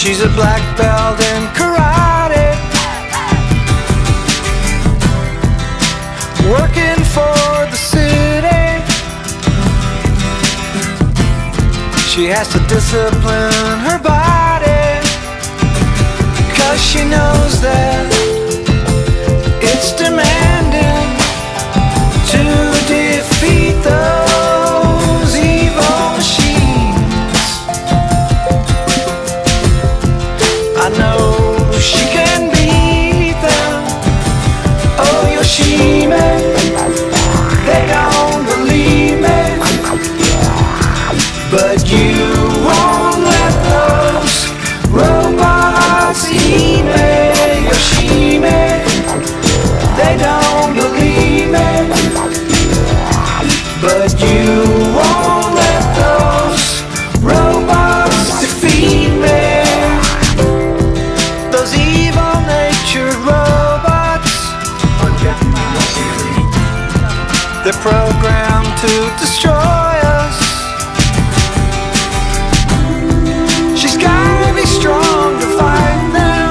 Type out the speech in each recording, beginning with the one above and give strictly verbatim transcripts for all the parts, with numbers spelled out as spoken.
She's a black belt in karate, working for the city. She has to discipline her body, 'cause she knows that it's demanding to defeat those evil machines. I know she can beat them. Oh, Yoshimi, they don't believe me, but you won't let those robots eat me. Yoshimi, they don't believe me, but you won't let those robots defeat me. Those evil-natured robots, they're programmed to destroy us. She's gotta be strong to fight them,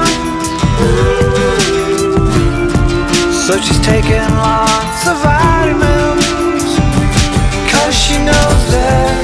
so she's taking lots of vitamins, 'cause she knows that